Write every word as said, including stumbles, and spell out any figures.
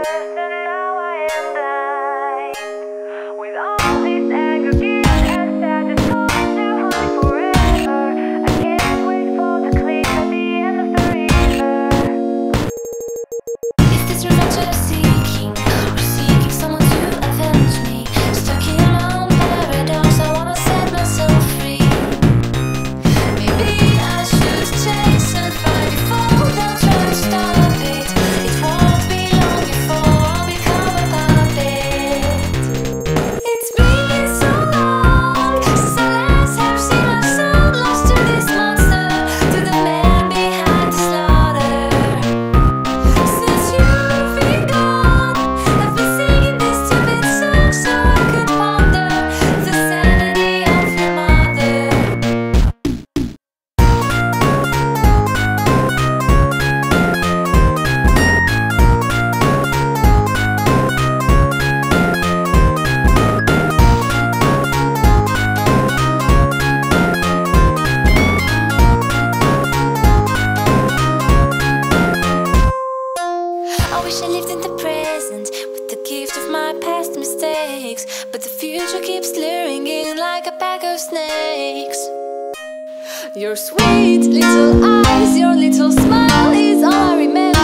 and now I am blind. With all this anger, guilt and sadness calling to haunt me forever. I can't wait for the cliff at the end of the river. Is this revenge I'm seeking, or seeking someone to avenge me? Stuck in a long paradox, I wanna set myself free. Maybe I should chase and fight before they'll try to stop it. It won't be long before I'll become a puppet. It's been so long since I last have seen my son lost to this monster, to the man behind the slaughter. Since you've been gone, I've been singing this stupid song so I could ponder the sanity of your mother. I wish I lived in the present with the gift of my past mistakes, but the future keeps luring in like a pack of snakes. Your sweet little eyes, your little smile is all I remember.